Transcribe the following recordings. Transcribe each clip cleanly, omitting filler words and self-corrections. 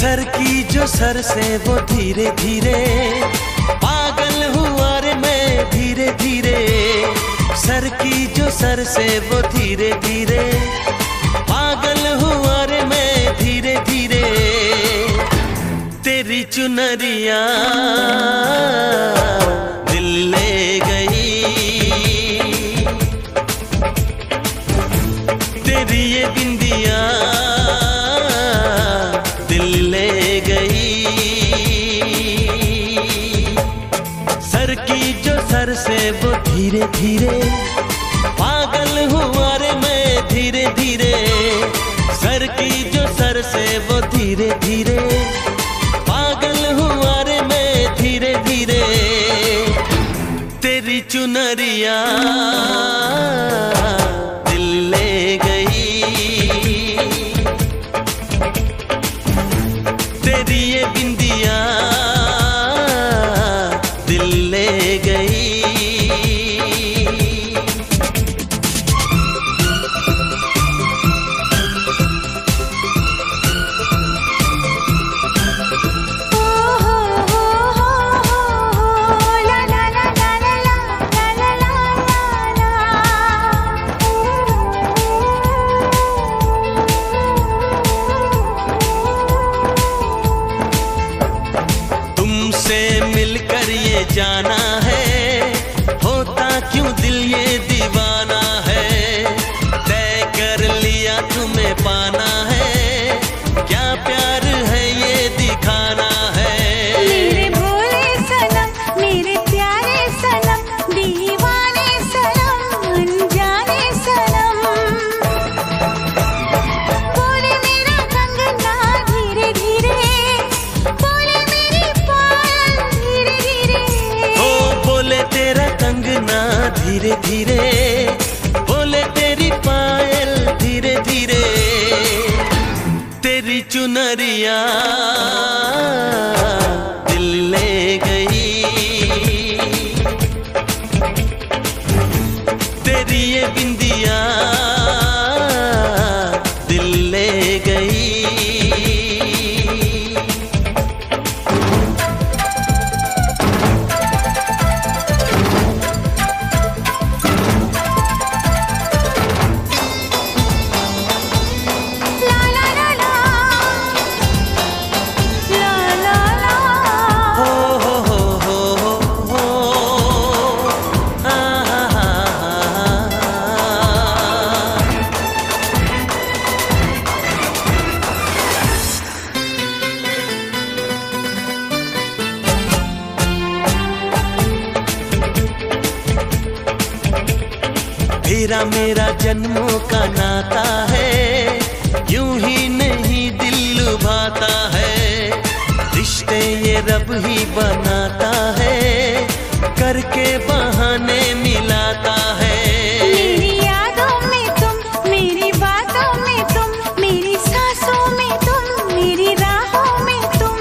Sir की जो sir से वो धीरे धीरे पागल हुआ रे मैं धीरे धीरे। सर की जो सर से वो धीरे धीरे पागल हुआ रे मैं धीरे धीरे। तेरी चुनरिया दिल ले गई, तेरी ये बिंदिया दिल ले गई। सर की जो सर से वो धीरे धीरे पागल हुआ रे मैं धीरे धीरे। सर की जो सर से वो धीरे धीरे पागल हुआ रे मैं धीरे धीरे। तेरी चुनरिया दिल ले गई, तेरी ये बिंदिया दिल ले गई। मिलकर ये जाना है, होता क्यों दिल ये दीवाना है। तय कर लिया तुम्हें पाना है, क्या प्यार है ये दिखाना है। मेरे भोले सनम मेरे प्यारे सनम, दीवाने सनम अनजाने सनम। बोले मेरा कंगना धीरे धीरे, बोले मेरी पायल धीरे धीरे। ओ बोले तेरा कंगना धीरे धीरे, बोले तेरी पायल धीरे धीरे। तेरी चुनरिया दिल ले गई, तेरी ये बिंदिया दिल ले गई। तेरा मेरा जन्मों का नाता है, यूं ही नहीं दिल लुभाता है। रिश्ते ये रब ही बनाता है, करके बहाने मिलाता है। मेरी यादों में तुम, मेरी बातों में तुम, मेरी सांसों में तुम, मेरी राहों में तुम।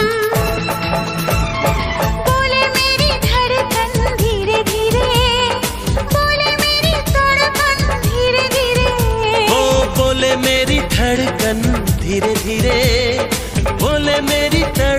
बोले मेरी धड़कन धीरे धीरे, बोले मेरी धड़कन धीरे धीरे। ओ बोले मेरी धड़कन धीरे धीरे, बोले मेरी धड़कन